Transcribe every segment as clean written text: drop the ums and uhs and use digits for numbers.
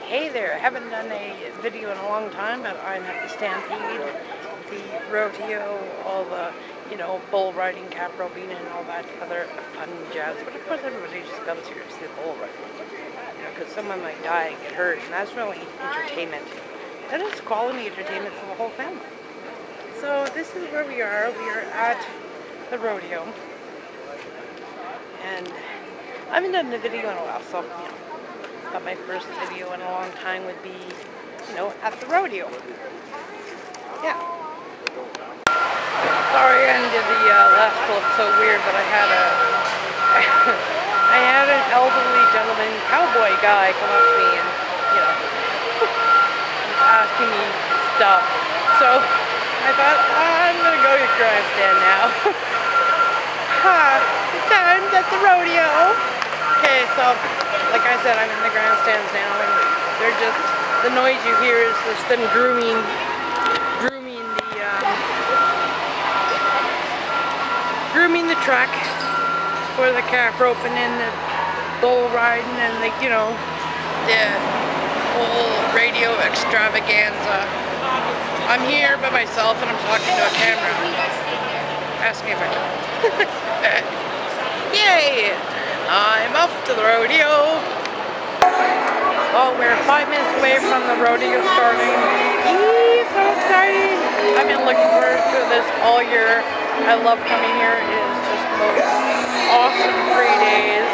Hey there, I haven't done a video in a long time, but I'm at the Stampede, the rodeo, all the, bull riding, cap roping, and all that other fun jazz. But of course everybody just comes here to see the bull riding, because someone might die and get hurt, and that's really entertainment. That is quality entertainment for the whole family. So this is where we are. We are at the rodeo, and I haven't done a video in a while, so, thought my first video in a long time would be, at the rodeo. Yeah. Sorry I did the last clip so weird, but I had an elderly gentleman, cowboy guy, come up to me and, asking me stuff. So I thought, I'm gonna go to the grandstand now. Time's at the rodeo. Okay, so like I said, I'm in the grandstands now, and they're just, the noise you hear is just them grooming the track for the calf roping and the bull riding and the, the whole radio extravaganza. I'm here by myself and I'm talking to a camera. Ask me if I can. Yay! I'm off to the rodeo. Oh, we're 5 minutes away from the rodeo starting. Yee, so exciting! I've been looking forward to this all year. I love coming here. It is just the most awesome 3 days.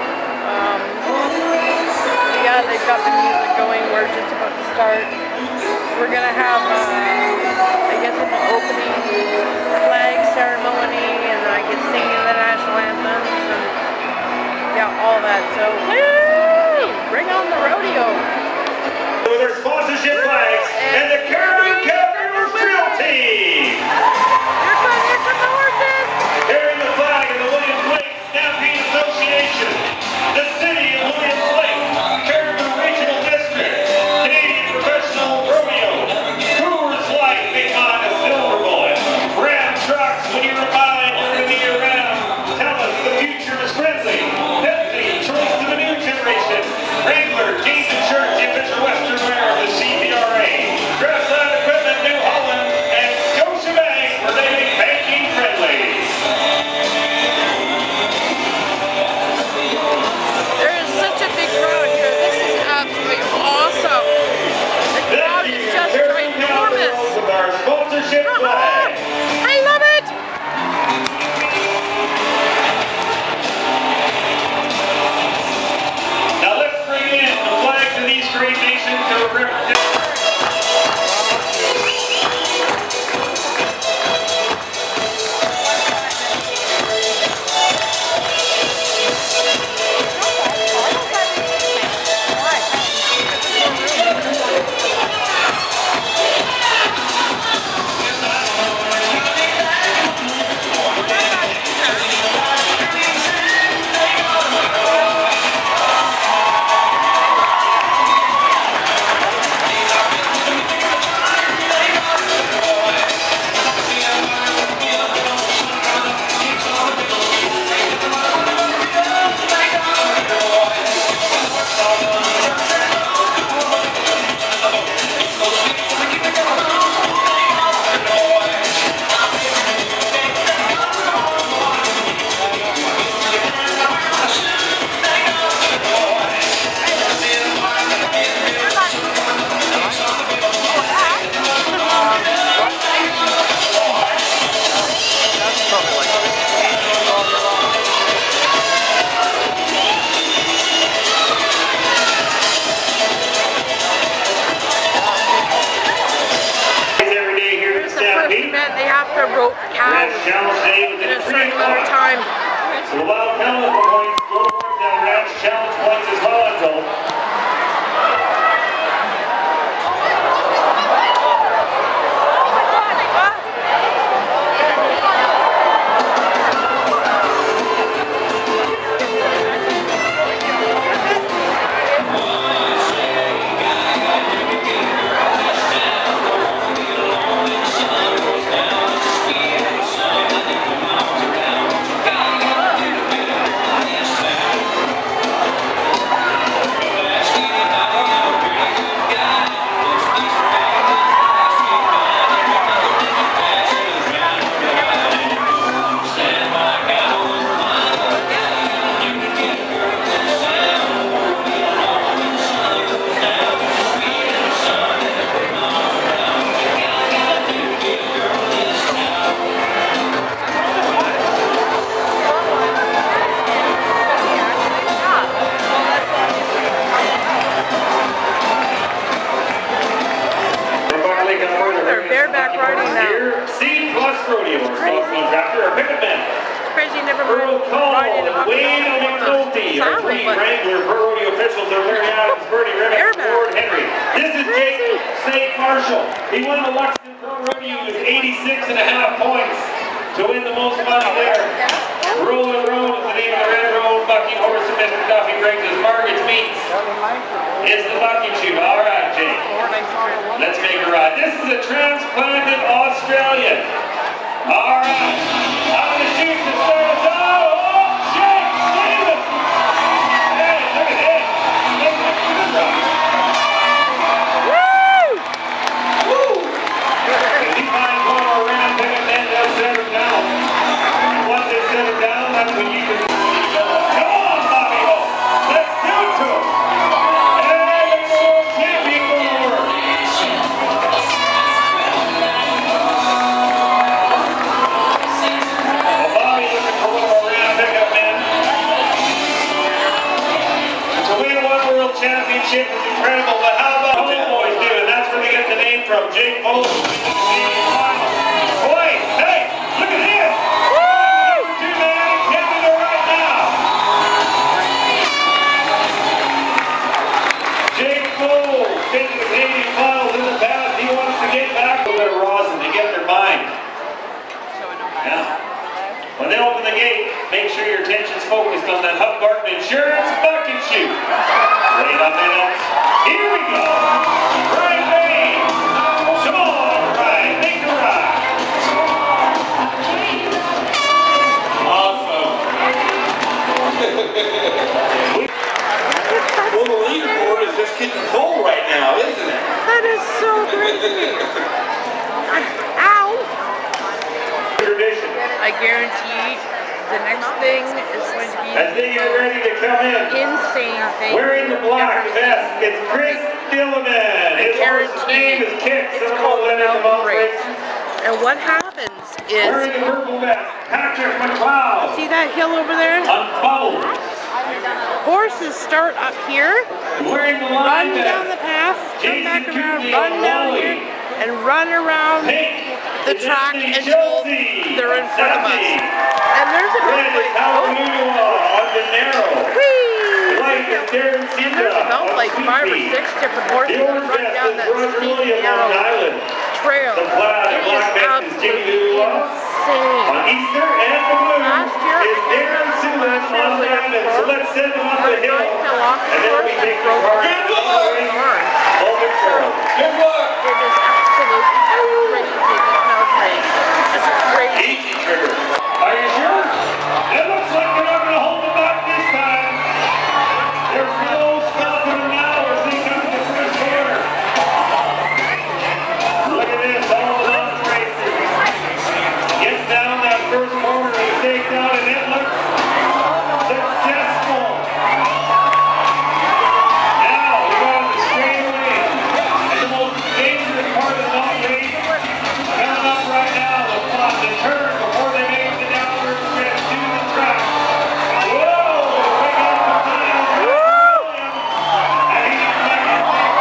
Yeah, they've got the music going. We're just about to start. We're gonna have, I guess, an opening flag ceremony, and I get singing the national anthems, and yeah, all that. So, woo! Bring on the rodeo! With their sponsorship flags and the Caribou Cowgirls Drill Team! Here come the horses! Carrying the flag of the Williams Lake Stampede Association, the City of Williams Lake, Caribou Regional District, Canadian Professional Rodeo, Coors Light, Big Hot and Silver Bullet, Ram Trucks, when you remind you're going to be around, tell us the future is friendly, Pepsi, choice to the new generation, Wrangler, Jason Church, the official Western wear of the CPRA, Grassland Equipment, New Holland, and Scotiabank, where they make banking friendly. There is such a big crowd here. This is absolutely awesome. The crowd is just ginormous. With our sponsorship flag. I love it! Now let's bring in the flags of these great nations to represent. They have to rope cows in a certain amount of time. So the wild penalty points go towards that ranch challenge points as well, Uncle. bareback riding now. C Plus Rodeo, our small contractor, our pickup man. Crazy, never Earl mind Cole, riding a Wayne McNulty, our three Wrangler Pro Rodeo officials are Larry Adams, Bertie Remick, Ford Henry. This is Jake State Marshall. He won the Lexington Pro Rodeo with 86.5 points to win the most money there. Roland Road is the name of the Red Road Bucking Horse and Mr. Duffy brings us Margaret's Meats. It's the bucking shoe. All right, Jake. Let's make a ride. This is a transplanted Australian. All right. Out of the chute to start us out. Oh, Jake Davis. Hey, look at him. He's making a good ride. Woo! Woo! If he finds one more round, pick him in, they'll set him down. Once they set him down, that's when you can go. Come on, Bobby Ho. Let's do it to him. Hey, the world champion going over. Championship is incredible, but how about the Homeboys do? And that's where they get the name from. Jake Cole. Boy, hey, look at this. Woo! Two man, can't do it right now. Jake Cole, taking the Canadian finals in the past. He wants to get back a bit of rosin to get their mind. Yeah. When they open the gate, make sure your attention's focused on that Hub Garden Insurance bucket shoot. Wait a minute. Here we go. Right way. Come on, right. Make a ride. Awesome. Well, the leaderboard is just getting full right now, isn't it? That is so crazy. Ow. Tradition. I guarantee the next thing is going to be as they get ready to come in. Insane thing. Wearing the black vest, it's Chris Dillman. His horse's name is Kicks. It's called the Mountain Race. And what happens is, wearing the purple vest, Patrick McLeod. See that hill over there? Unfold. Horses start up here, wearing the run down the path, come back around, run down here, and run around the track until they're in front of us. And there's about like, and there's about like 5 or 6 different horses that run down that steep, narrow trail. It is absolutely insane. On Easter and the Blue last year, is Darren Suman on the island. So let's send him up the hill. And then we take the car. Good luck! Good luck! It is absolutely crazy, this mountain race. It's crazy. Easy, Trigger. Are you sure? It looks like they're not going to hold them back this time. There's no stopping them now as they come to the first corner. Look at this, all the mountain races. Gets down that first corner and takes out, and it looks successful. Now, we go to the straightaway. And the most dangerous part of the mountain race coming up right now, the turn before they make the downward stretch to the track. Whoa! Big up the time. And he's making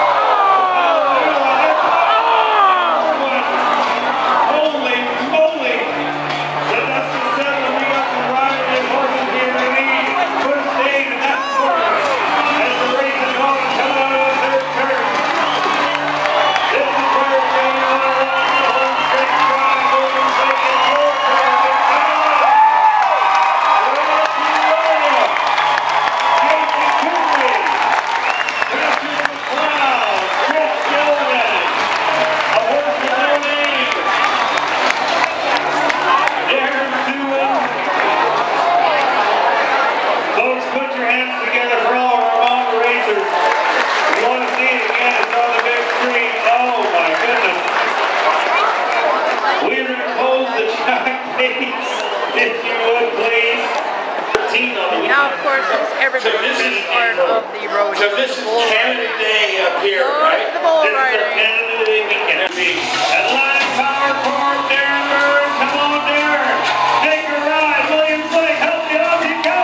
holy moly! The dust is settling. We got some riders and horses here in the lead. First stage, and that's important. As the race is on, coming out of the third turn. This is where we're going on around the home stretch drive. Golden Lake and Gold Turn. Jason Cooper, Patrick McLeod, Chris Dillman, a horse with no name. Darren Suman. Folks, put your hands together for all of our mountain racers. We want to see it again. It's on the big screen. Oh my goodness. We're going to close the track gates, if you would please. 13 on the weekend. Now, of course, it's everybody's part of the road. So this is Canada Day up here, right? The bull This is our riding. Canada Day weekend. Atlantic Power Court, Darren Burns. Come on, Darren. Take a ride. Williams Lake, help the Aussie go.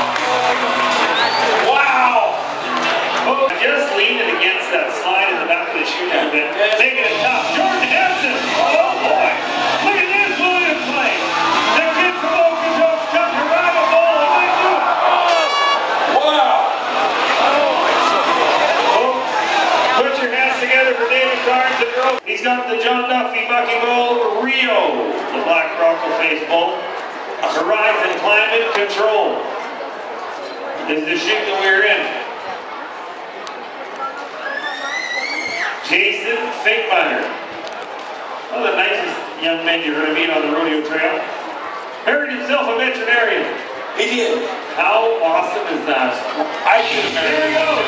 Wow. Oh, just leaning against that slide in the back after the shootout. Taking it top. Jordan Henson. Oh boy. Look at this Williams play. The kid from Okotoks comes to ride a ball and they do it. Wow. Put your hands together for David Carnes and Earl. He's got the John Duffy Bucky Bowl Rio. The Black Rockle face bowl. Horizon Climate Control. This is the shoot that we're in. Jason Finkmeyer. One of the nicest young men you're going to meet on the rodeo trail. Married himself a veterinarian. He did. How awesome is that? I should have married Here we him. go.